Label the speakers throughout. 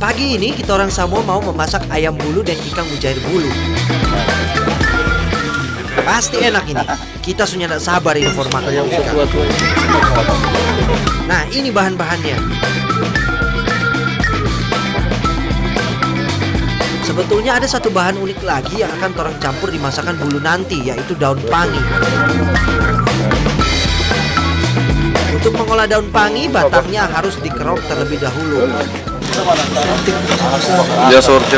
Speaker 1: Pagi ini kita orang Samoa mau memasak ayam bulu dan ikan mujair bulu. Pasti enak ini. Kita sudah tidak sabar ini format ikan. Nah, ini bahan-bahannya. Sebetulnya ada satu bahan unik lagi yang akan orang campur di masakan bulu nanti, yaitu daun pangi. Untuk mengolah daun pangi, batangnya harus dikerok terlebih dahulu.
Speaker 2: Dia sortir.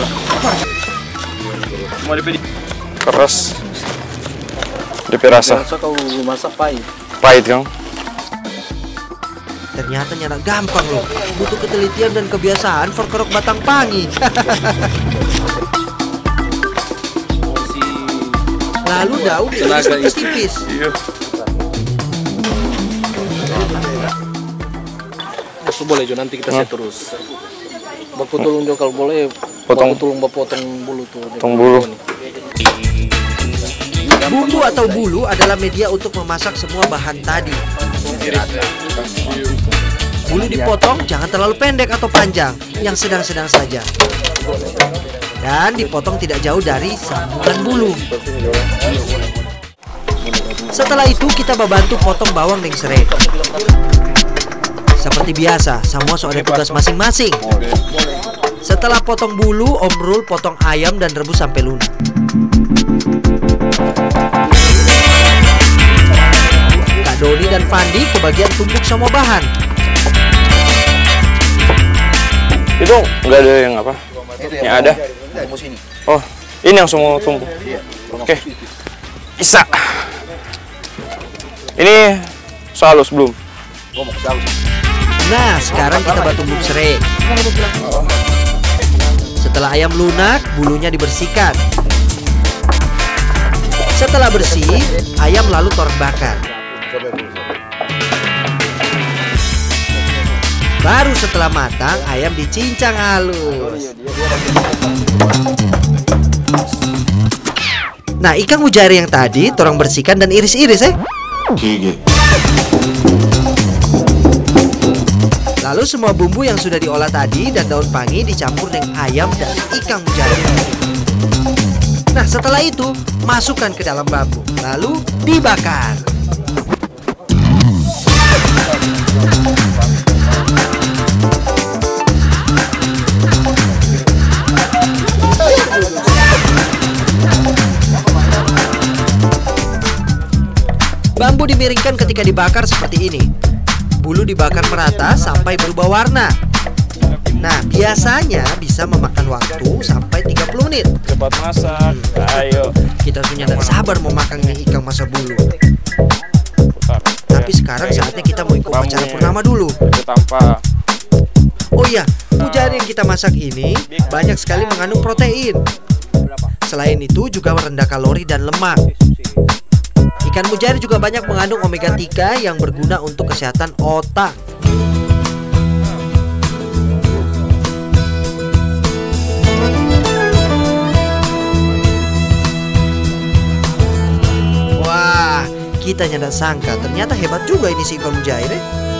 Speaker 2: Keras. DP rasa.
Speaker 3: Kau masak pahit.
Speaker 2: Pahit, Kang.
Speaker 1: Ternyata nyata gampang loh. Butuh ketelitian dan kebiasaan kerok batang pangi. Lalu daun diiris tipis.
Speaker 3: Boleh jo, nanti kita set terus. Baku tulung jo kalau boleh.
Speaker 2: Potong
Speaker 3: tulung potong bulu tuh.
Speaker 2: Potong bulu.
Speaker 1: Bumbu atau bulu adalah media untuk memasak semua bahan tadi. Bulu dipotong jangan terlalu pendek atau panjang, yang sedang-sedang saja. Dan dipotong tidak jauh dari sambungan bulu. Setelah itu kita membantu potong bawang dan serai. Seperti biasa, semua ada tugas masing-masing. Setelah potong bulu, Om Rul potong ayam dan rebus sampai lunak. Kak Doni dan Fandi kebagian tumbuk semua bahan.
Speaker 2: Itu nggak ada yang apa? Yang ada? Oh, ini yang semua tumbuk. Oke. Isa. Ini halus belum?
Speaker 1: Nah, sekarang kita buat tumbuk serai. Setelah ayam lunak, bulunya dibersihkan. Setelah bersih, ayam lalu toreng bakar. Baru setelah matang, ayam dicincang halus. Nah, ikan mujair yang tadi torang bersihkan dan iris-iris Lalu semua bumbu yang sudah diolah tadi dan daun pangi dicampur dengan ayam dan ikan mujair. Nah, setelah itu masukkan ke dalam bambu, lalu dibakar. Bambu dimiringkan ketika dibakar seperti ini. Bulu dibakar merata sampai berubah warna. Nah, biasanya bisa memakan waktu sampai 30 menit.
Speaker 2: Cepat masak. Ayo.
Speaker 1: Kita punya tidak sabar mau makan ikan masa bulu. Tapi sekarang saatnya kita mau ikut upacara purnama dulu.
Speaker 2: Tanpa.
Speaker 1: Oh iya, mujair yang kita masak ini banyak sekali mengandung protein. Selain itu juga rendah kalori dan lemak. Ikan mujair juga banyak mengandung omega 3 yang berguna untuk kesehatan otak. Wah, kita tidak sangka ternyata hebat juga ini si ikan mujair.